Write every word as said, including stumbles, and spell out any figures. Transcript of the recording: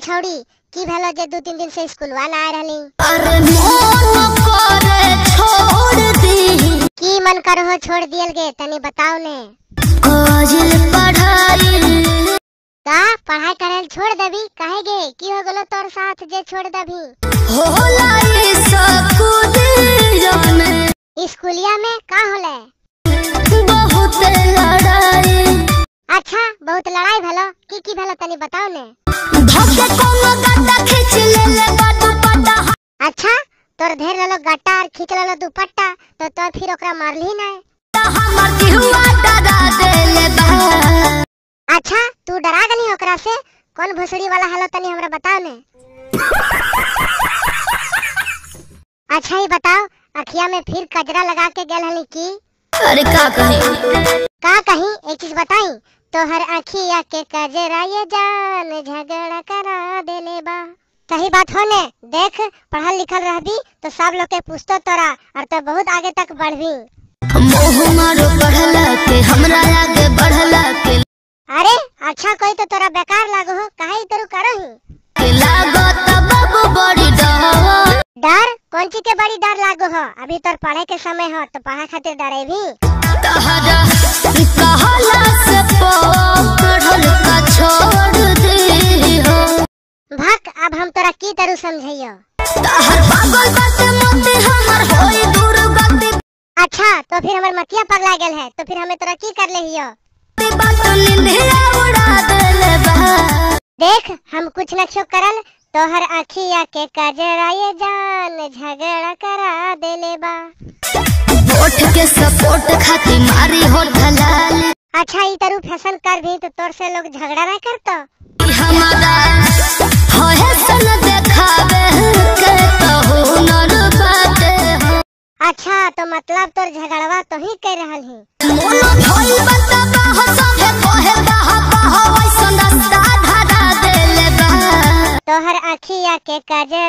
छौड़ी की भेलो जे दो तीन दिन से स्कूलवा ना आ रहली। अरे मन करे छोड़ दी। की मन करो हो छोड़ दियल गे तनी बताओ ने। काजल पढ़ाई का पढ़ाई करे छोड़ देबी काहे गे की हो गेलो तोर साथ जे छोड़ देबी। होला ये स्कूलिया में स्कूलिया में का होले बहुत लड़ाई। अच्छा बहुत लड़ाई भेलो की की भेलो तनी बताओ ने। धक्के कोनो गड्ढा खींच ले ले दुपट्टा। अच्छा तोर ढेर लेलो गट्टा और खींच लेलो दुपट्टा तो तो फिर ओकरा मारली ना। हमर दिहुआ डरा देले बा। अच्छा तू डरा गनी ओकरा से कौन भोसड़ी वाला हलो तनी हमरा बताओ ने। अच्छा ही बताओ अखिया में फिर कजरा लगा के गेल हली की। अरे का कही का कही एक चीज बताई तो हर अखिया के कजरा ये जान झगड़ा करा देले बा। सही बात हो ने देख पढ़ल लिखल रहबी तो सब लोग के पूछतो तोरा और तो बहुत आगे तक बढ़बी। मोह मारो पढ़ला के हमरा आगे बढ़ला के। अरे अच्छा कोई तो तोरा बेकार लागो हो काहे तरू करो ही के लागो तब बड़ी डर। डर कौन चीज के बड़ी डर लागो हो अभी तोर पढ़े के समय हो तो पढ़ा खातिर डरे भी। तहरा कहला से पढ़ल का छोड़ दी हो। भक अब हम तोरा की तरह समझइयो। तहर पागल बात मोती हमर होई दूर गति। अच्छा तो फिर हमर मतिया पगला गेल है तो फिर हमें तोरा की कर ले हियो। बात निंदिया उड़ा देले बा। देख हम कुछ न छो करल तोहर अखिया के कजरा ये जान झगड़ा करा देले बा। वोट के सपोर्ट खाती मारी हो ढलाल। अच्छा ई तरह फैशन कर भी तो तोर से लोग झगड़ा ना करतो। हमारा होए सन देखावे के तो हुनर बाटे हो। अच्छा तो मतलब तोर झगड़वा तो ही कर रहल ही। मोनो भई बताबा हो सभे कोहे बाहा बाहा वैसन रास्ता धरा देले बा। तोहर अखिया के कजरा